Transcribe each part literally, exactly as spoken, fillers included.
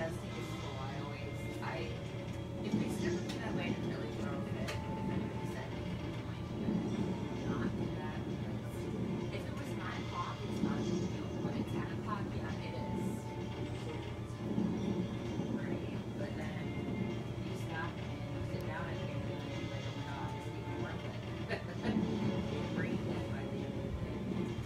does take its toll. I always, I, if they stick with me that way, it really throw a fit. If anybody said anything, I'm like, not do that. Because if it was nine o'clock, it's not a big deal. But at ten o'clock, yeah, it is. Right? But then you stop and you sit down at the end of the day, you're like, oh my god, this isn't worth it. You're brain dead by the end of the day.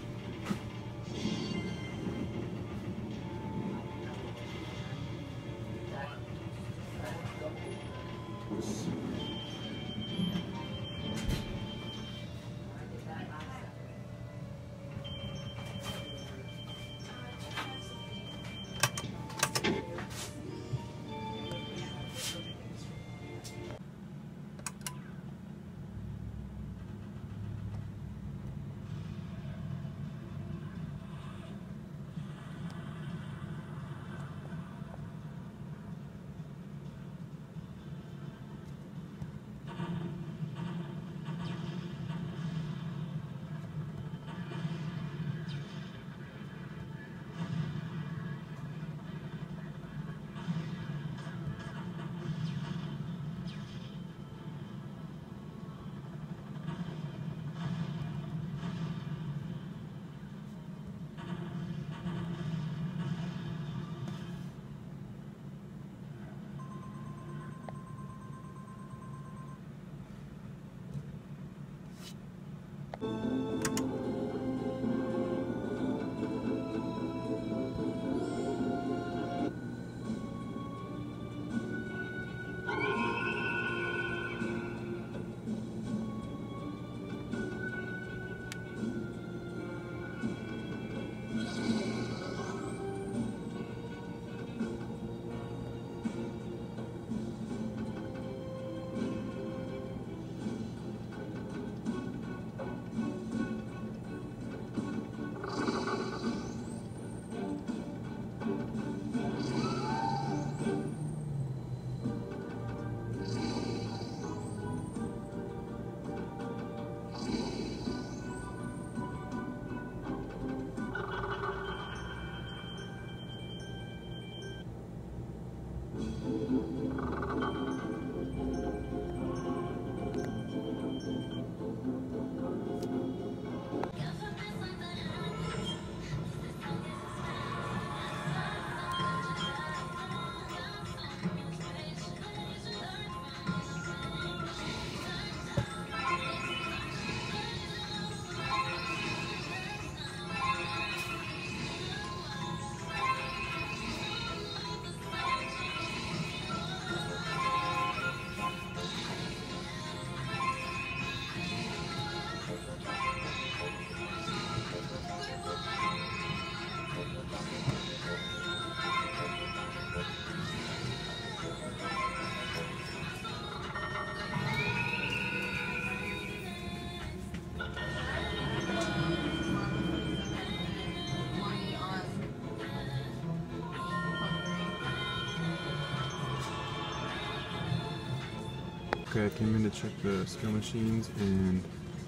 Okay, I came in to check the skill machines and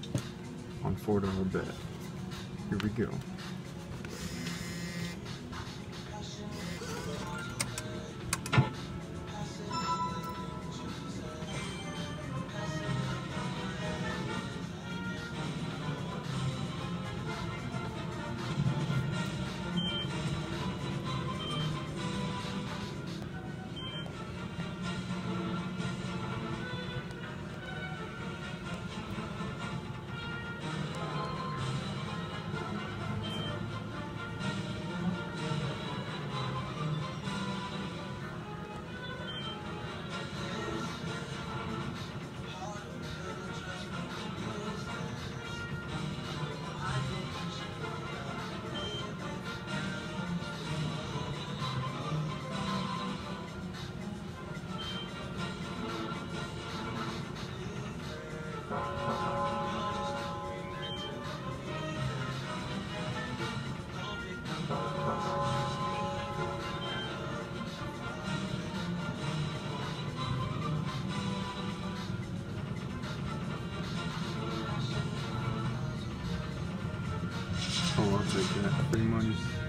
on four dollar bet. Here we go. Oh, I'll take that. Free money.